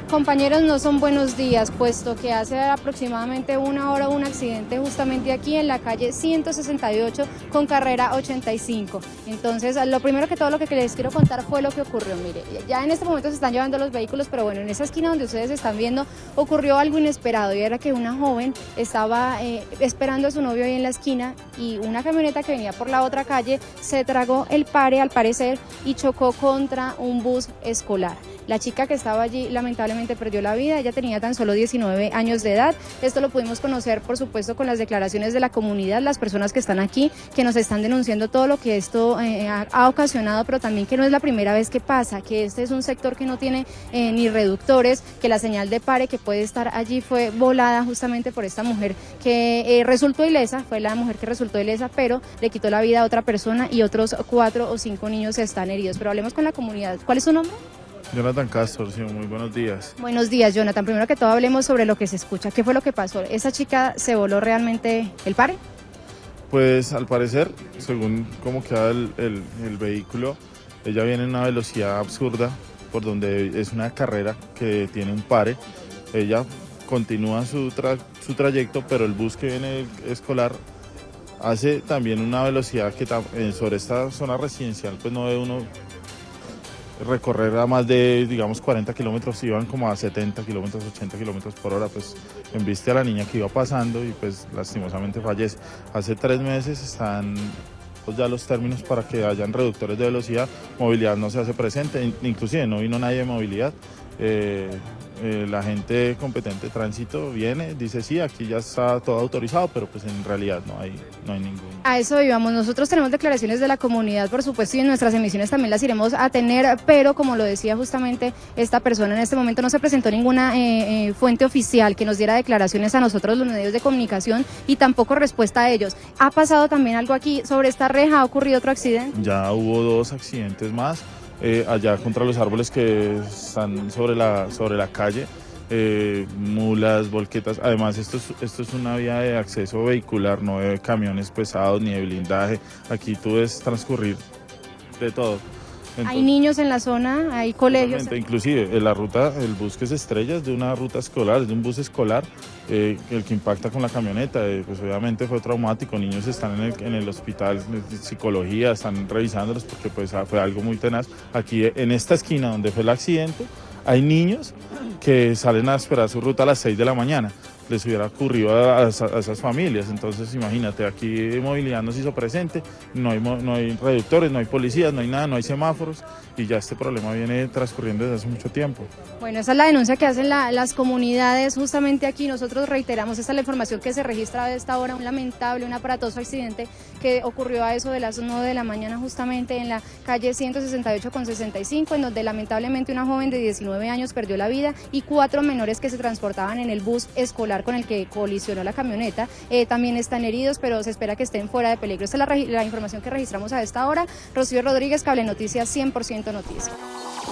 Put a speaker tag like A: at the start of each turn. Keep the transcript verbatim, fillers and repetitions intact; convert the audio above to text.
A: Compañeros, no son buenos días, puesto que hace aproximadamente una hora hubo un accidente justamente aquí en la calle ciento sesenta y ocho con carrera ochenta y cinco. Entonces, lo primero que todo lo que les quiero contar fue lo que ocurrió. Mire, ya en este momento se están llevando los vehículos, pero bueno, en esa esquina donde ustedes están viendo ocurrió algo inesperado, y era que una joven estaba eh, esperando a su novio ahí en la esquina, y una camioneta que venía por la otra calle se tragó el pare, al parecer, y chocó contra un bus escolar. La chica que estaba allí lamentablemente perdió la vida. Ella tenía tan solo diecinueve años de edad. Esto lo pudimos conocer, por supuesto, con las declaraciones de la comunidad, las personas que están aquí, que nos están denunciando todo lo que esto eh, ha, ha ocasionado, pero también que no es la primera vez que pasa, que este es un sector que no tiene eh, ni reductores, que la señal de pare que puede estar allí fue volada justamente por esta mujer que eh, resultó ilesa, fue la mujer que resultó ilesa, pero le quitó la vida a otra persona y otros cuatro o cinco niños están heridos. Pero hablemos con la comunidad. ¿Cuál es su nombre?
B: Jonathan Castro, sí, muy buenos días.
A: Buenos días, Jonathan. Primero que todo hablemos sobre lo que se escucha. ¿Qué fue lo que pasó? ¿Esa chica se voló realmente el pare?
B: Pues al parecer, según cómo queda el, el, el vehículo, ella viene en una velocidad absurda, por donde es una carrera que tiene un pare. Ella continúa su, tra su trayecto, pero el bus que viene escolar hace también una velocidad que sobre esta zona residencial pues no debe uno recorrer a más de, digamos, cuarenta kilómetros, iban como a setenta kilómetros, ochenta kilómetros por hora, pues embiste a la niña que iba pasando y pues lastimosamente fallece. Hace tres meses están pues, ya los términos para que hayan reductores de velocidad, movilidad no se hace presente, inclusive no vino nadie de movilidad. Eh, eh, la gente competente de tránsito viene, dice sí, aquí ya está todo autorizado, pero pues en realidad no hay, no hay ningún...
A: A eso íbamos. Nosotros tenemos declaraciones de la comunidad, por supuesto, y en nuestras emisiones también las iremos a tener, pero como lo decía justamente esta persona, en este momento no se presentó ninguna eh, eh, fuente oficial que nos diera declaraciones a nosotros, los medios de comunicación, y tampoco respuesta a ellos. ¿Ha pasado también algo aquí sobre esta reja? ¿Ha ocurrido otro accidente?
B: Ya hubo dos accidentes más. Eh, allá contra los árboles que están sobre la, sobre la calle, eh, mulas, volquetas. Además esto es, esto es una vía de acceso vehicular, no de camiones pesados ni de blindaje. Aquí tú ves transcurrir de todo. Entonces,
A: hay niños en la zona, hay colegios.
B: Inclusive en la ruta, el bus que se estrella es de una ruta escolar, es de un bus escolar, eh, el que impacta con la camioneta, eh, pues obviamente fue traumático. Niños están en el, en el hospital de psicología, están revisándolos porque pues fue algo muy tenaz. Aquí en esta esquina donde fue el accidente, hay niños que salen a esperar su ruta a las seis de la mañana. Les hubiera ocurrido a, a, a esas familias. Entonces imagínate, aquí movilidad no se hizo presente, no hay, no hay reductores, no hay policías, no hay nada, no hay semáforos, y ya este problema viene transcurriendo desde hace mucho tiempo.
A: Bueno, esa es la denuncia que hacen la, las comunidades justamente aquí. Nosotros reiteramos, esta es la información que se registra de esta hora, un lamentable, un aparatoso accidente que ocurrió a eso de las nueve de la mañana justamente en la calle ciento sesenta y ocho con sesenta y cinco, en donde lamentablemente una joven de diecinueve años perdió la vida y cuatro menores que se transportaban en el bus escolar con el que colisionó la camioneta eh, también están heridos, pero se espera que estén fuera de peligro. Esta es la, la información que registramos a esta hora. Rocío Rodríguez, Cable Noticias, cien por ciento Noticias.